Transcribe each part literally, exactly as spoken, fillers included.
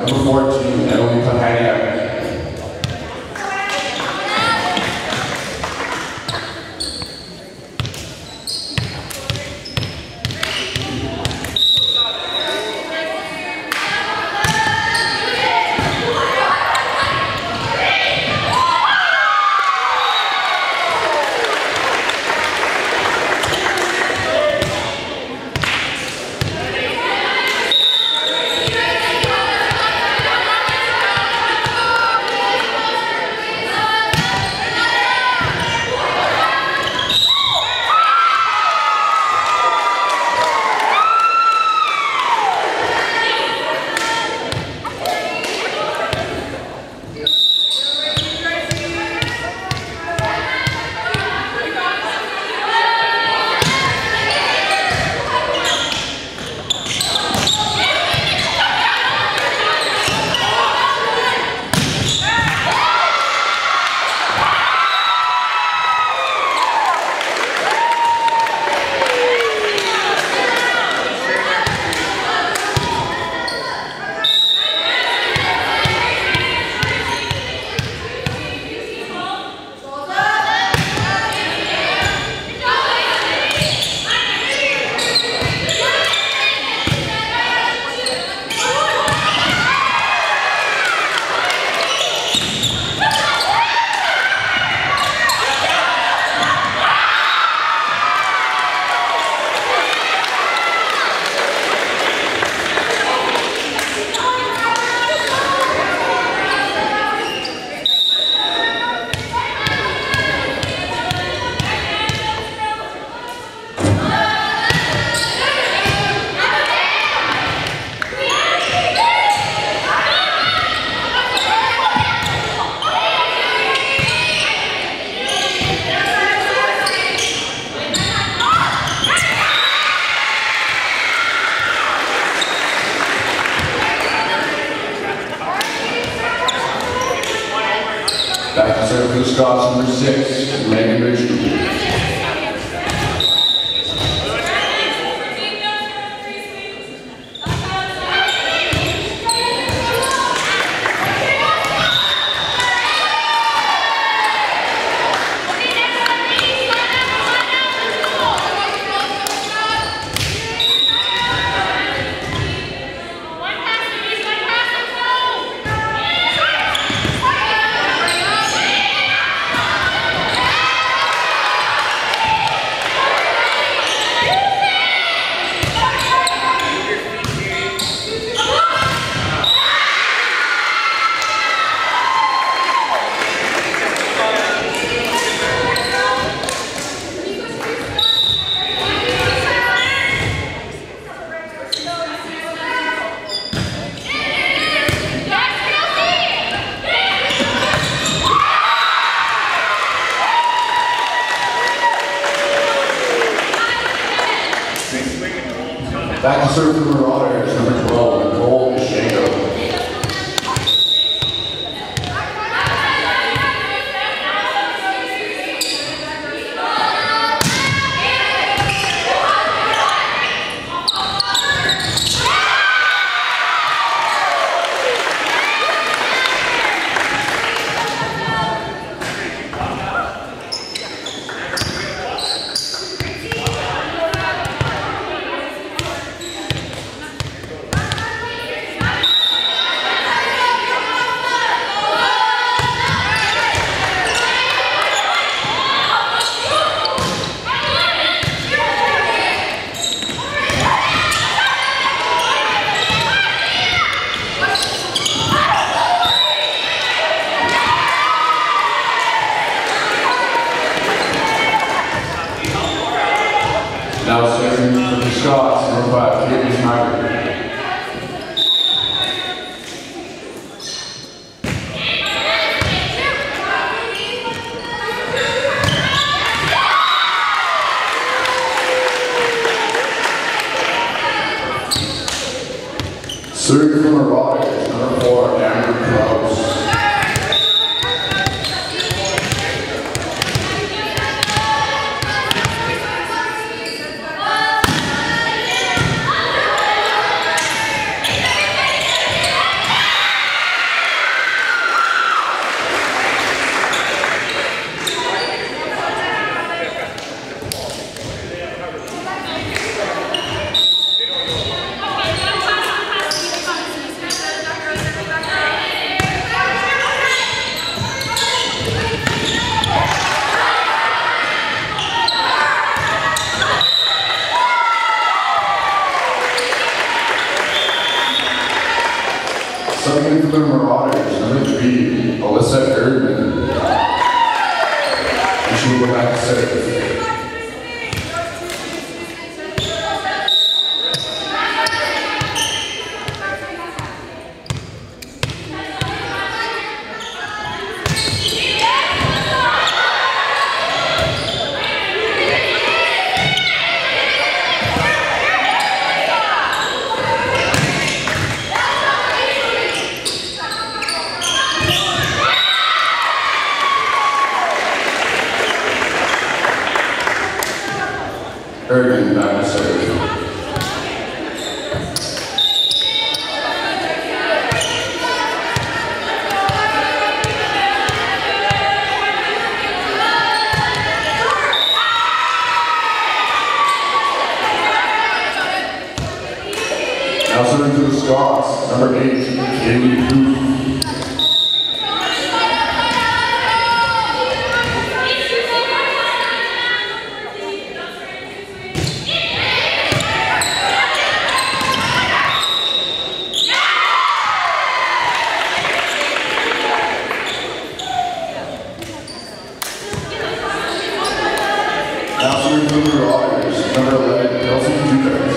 Number fourteen, Emily Pahania. Back to serve for the Scots, number six, Megan Richard. Back to serve for the Marauders, number twelve, Nicole Shango. Now serving for the Scots, number five, Kate Schneider. Serving for the Marauders, number four, Amber Krause. Yeah. Subbing in for the Marauders, number three, Alyssa Erdman. And she will go back to serve. Erdman back to serve. Now serving to the Scots, number eight, Kaylee Booth. Now serving to the Marauders, number eleven, Kelsey Dukas.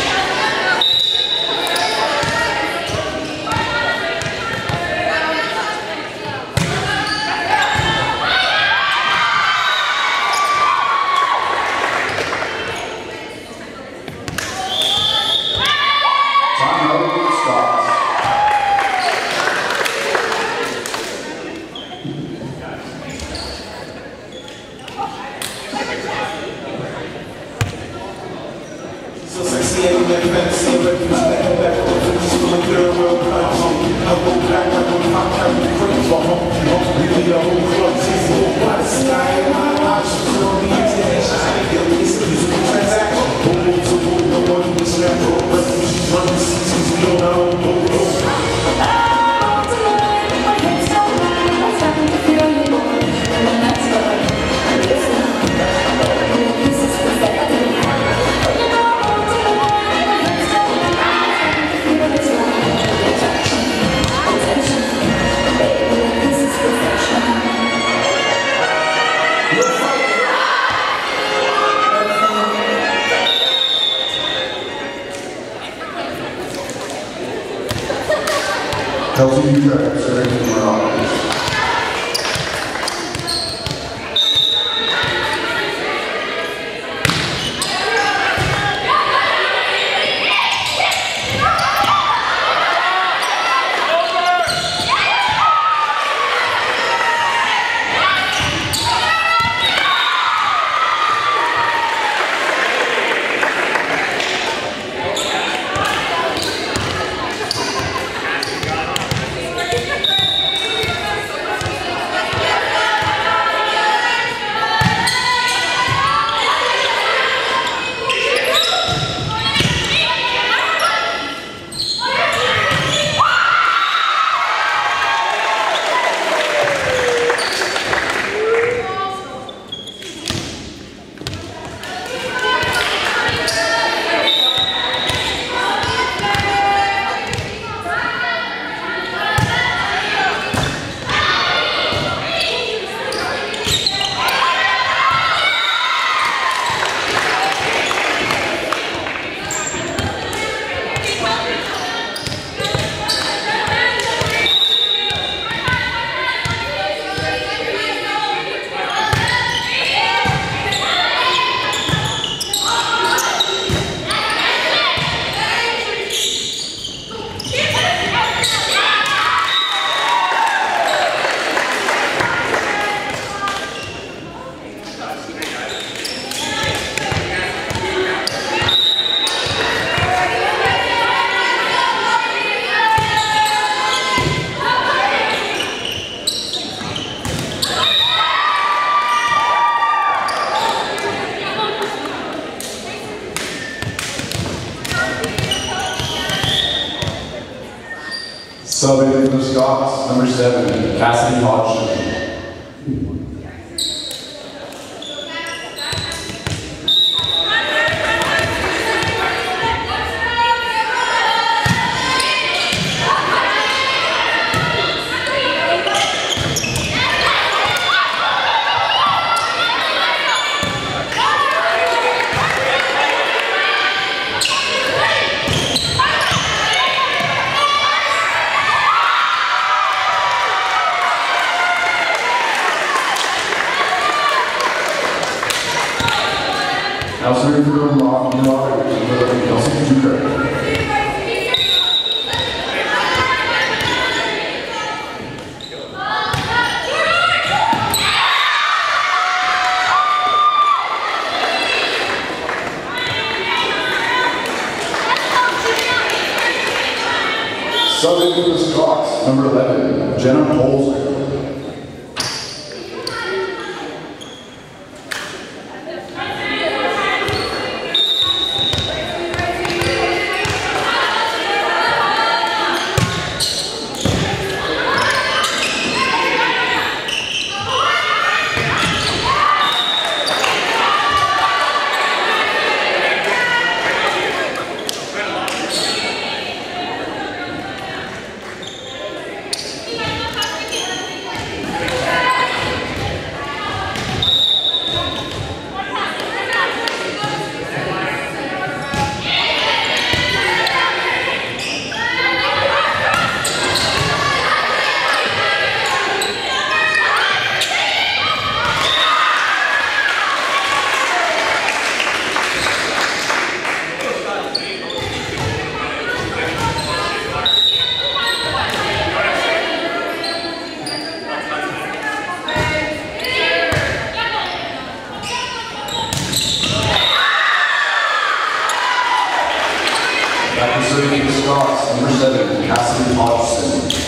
So sexy and never better see what you back and back just from a third world country. I go back, I go pop, I go crazy for home. Really the whole club sees the whole sky in my eyes. So the international I feel this is a transaction. Boom to boom, no one was left for but she's running seasons, we don't know, no, no. Kelsey Dukas, serving to the Marauders. Subbing for the Scots, number seven, Cassidy Hodgson. Now serving for the Marauders, number eleven, Kelsey Duker. Subbing for the Scots, number eleven, Jenna Polzer. After serving the Scots, number seven, Cassidy Hodgson.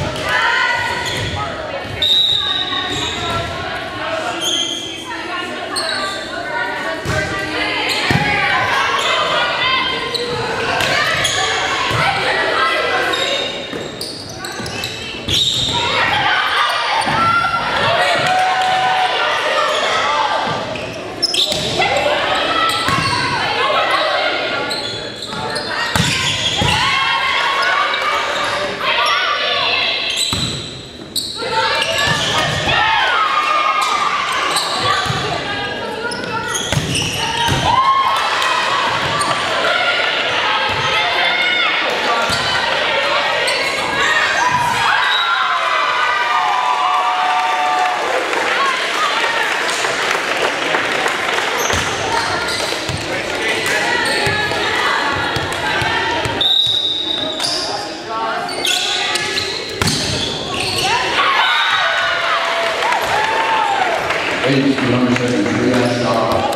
Ladies and number seven, Julia Shaw.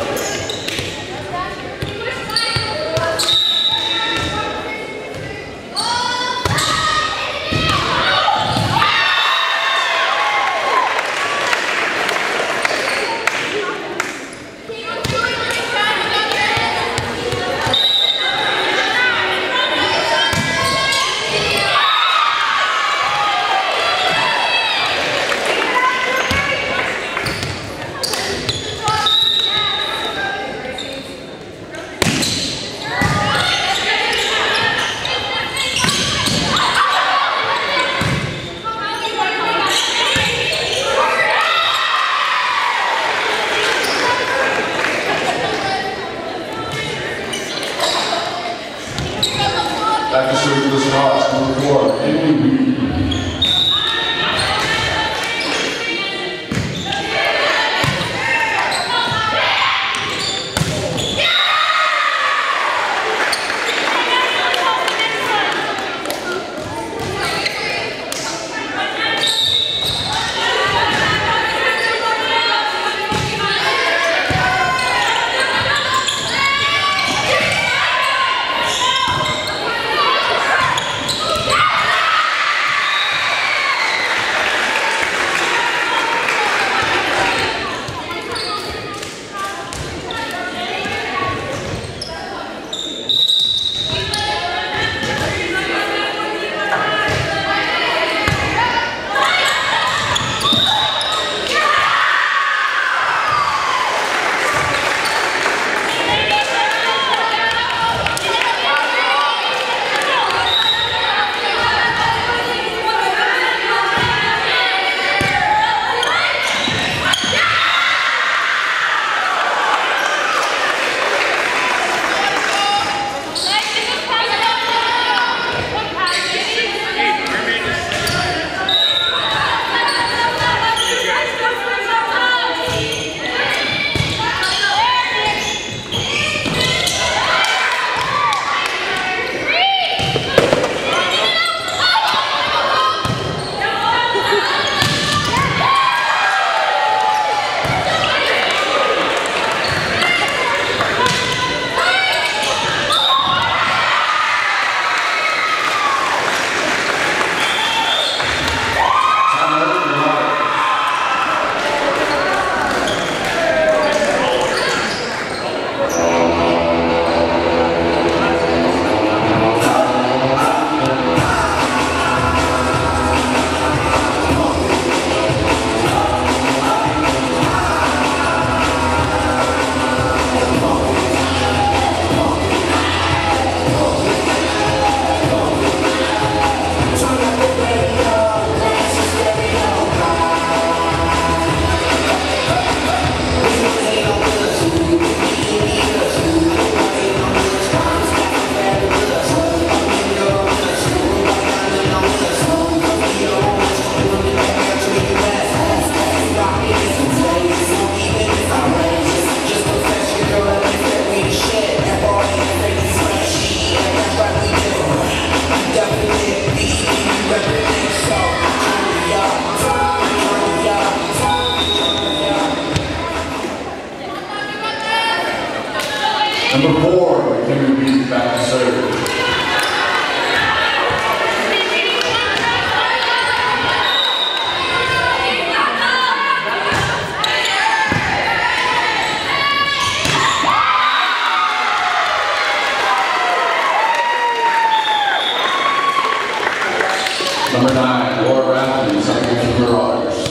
nine, Laura Rafferty, second from Marauders.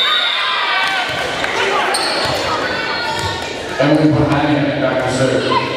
Emily Bohanian, back to serve.